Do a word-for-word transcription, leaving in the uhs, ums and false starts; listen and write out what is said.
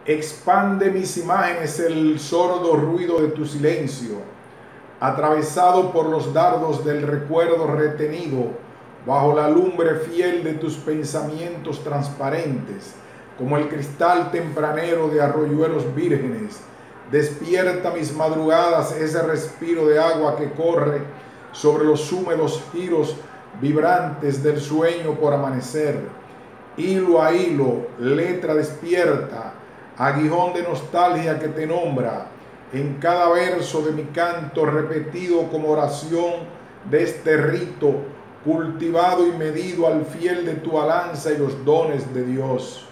Expande mis imágenes el sordo ruido de tu silencio, atravesado por los dardos del recuerdo retenido, bajo la lumbre fiel de tus pensamientos transparentes, como el cristal tempranero de arroyuelos vírgenes. Despierta mis madrugadas ese respiro de agua que corre sobre los húmedos giros vibrantes del sueño por amanecer. Hilo a hilo, letra despierta, aguijón de nostalgia que te nombra, en cada verso de mi canto repetido como oración de este rito, cultivado y medido al fiel de tu balanza y los dones de Dios.